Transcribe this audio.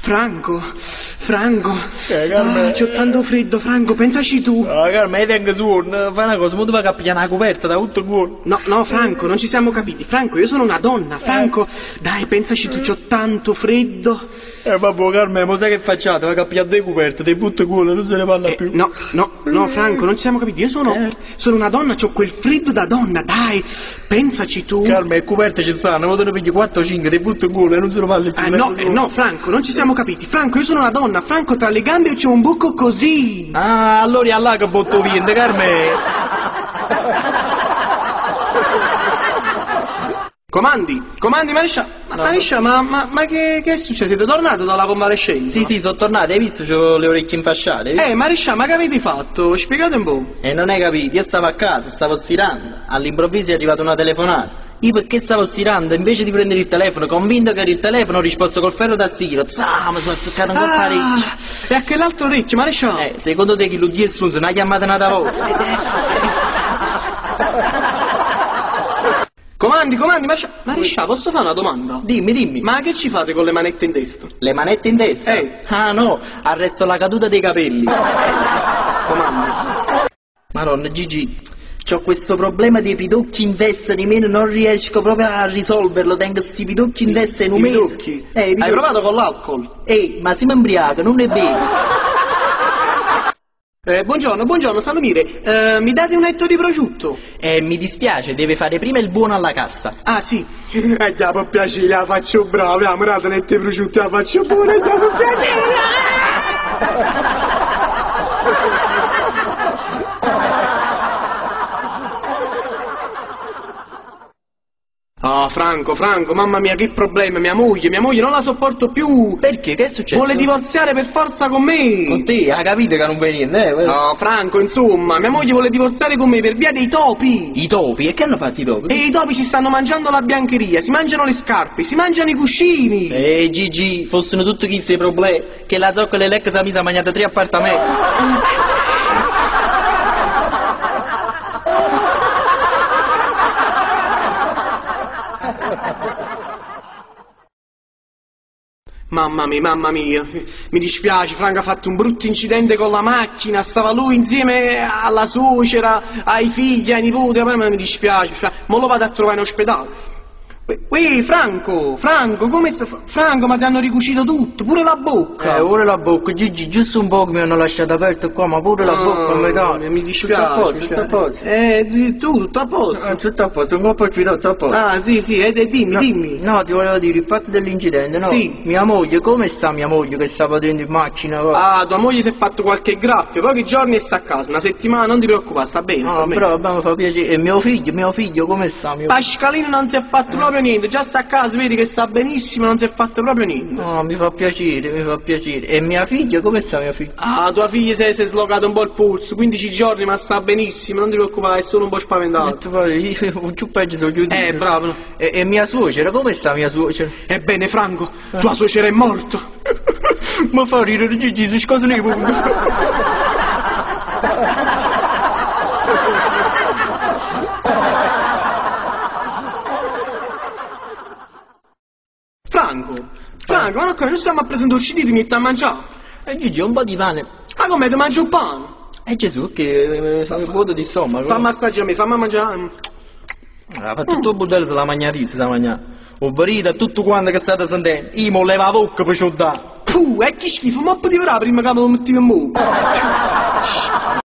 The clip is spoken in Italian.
Franco, c'ho tanto freddo, Franco, pensaci tu. Calma, tengo suono, fai una cosa, mo tu vai a pigliare una coperta da tutto il cuore. No, Franco, non ci siamo capiti. Franco, io sono una donna, Franco, dai, pensaci tu, c'ho tanto freddo. Vabbè, Carmen, ma sai che facciate? Vai a pigliare due coperte, te butto il cuore, non se ne parla più. No, Franco, non ci siamo capiti. Io sono una donna, c'ho quel freddo da donna, dai, pensaci tu. Carmen, coperte ci stanno, ma te ne pigli 4 o 5, te butto il cuore e non se ne parla più. No, Franco, non ci siamo capiti. Franco, io sono una donna, Franco, tra le gambe c'ho un buco così. Ah, allora è là che botto via, Carmen. Comandi, Marescia, ma che è successo? Siete tornato dalla convalescenza? Sì, sono tornato, hai visto? C'ho le orecchie infasciate, hai visto? Marescia, ma che avete fatto? Spiegate un po'. Non hai capito, io stavo a casa, stavo stirando, all'improvviso è arrivata una telefonata. Io perché stavo stirando, invece di prendere il telefono, convinto che era il telefono, ho risposto col ferro da stiro. Mi sono azzeccato un colpo all'orecchio. E a che l'altro orecchio, Marescia? Secondo te chi lo dia il strunzo, non ha chiamata una volta? Comandi, Marescia, posso fare una domanda? Dimmi. Ma che ci fate con le manette in destra? Le manette in destra? Ah no, arresto la caduta dei capelli. Comandi. Madonna, Gigi, c'ho questo problema dei pidocchi in testa di me, non riesco proprio a risolverlo, tengo sti pidocchi in testa in un mese. Pidocchi? Hai provato con l'alcol? Ma siamo imbriachi, non è vero. Buongiorno, Salomire, mi date un etto di prosciutto? Mi dispiace, deve fare prima il buono alla cassa. Ah, sì. Già, per piacere, la faccio brava, mi date un etto di prosciutto, la faccio buona, già, per piacere. Ah, Franco, mamma mia, che problema, mia moglie non la sopporto più. Perché? Che è successo? Vuole divorziare per forza con me. Con te? Ha capito che non viene niente, No, Franco, insomma, mia moglie vuole divorziare con me per via dei topi. I topi? E che hanno fatto i topi? E i topi si stanno mangiando la biancheria, si mangiano le scarpe, si mangiano i cuscini. Gigi, fossero tutti questi problemi, che la zoccola e l'ex mi sa mangiato 3 appartamenti. Mamma mia, mi dispiace, Franco ha fatto un brutto incidente con la macchina, stava lui insieme alla suocera, ai figli, ai nipoti, mi dispiace, ma lo vado a trovare in ospedale. Franco, come sta? Franco, ma ti hanno ricucito tutto, pure la bocca. Pure la bocca, Gigi, giusto un po' che mi hanno lasciato aperto qua, ma pure la bocca a metà. Mi dispiace. Tutto a posto. Tutto a posto. Tutto a posto, un po' per tutto a posto. Ah, sì, dimmi. No, ti volevo dire, il fatto dell'incidente, no? Sì. Mia moglie, come sta mia moglie che stava dentro in macchina? Ah, tua moglie si è fatto qualche graffio, pochi giorni sta a casa, una settimana, non ti preoccupare, sta bene, sta bene. Però mi fa piacere. E mio figlio, come sta mio figlio? Pascalino non si è fatto proprio niente, già sta a casa, vedi che sta benissimo, non si è fatto proprio niente. No, mi fa piacere. E mia figlia, come sta mia figlia? Ah, tua figlia si è slogato un po' il polso, 15 giorni, ma sta benissimo, non ti preoccupare, è solo un po' spaventato. Un più peggio sono chiudito. Bravo. E mia suocera, come sta mia suocera? Ebbene, Franco, tua suocera è morta. Ma fa ridere, Gigi, si scosano i punti. Franco, ma non stiamo a presentare usciti, mi sta a mangiare. Gigi, un po' di pane. Ma come, ti mangio un pane? Gesù, che vuoto di stomaco. Fa massaggio a me, fammi mangiare. Ha fatto tutto il budello, se la mangiatissima, se la mangiata. Ho barito tutto quanto che state sentendo. Io mo leva la bocca per ciò da. Puh, è che schifo, ma potevi prima che lo mettevi in bocca.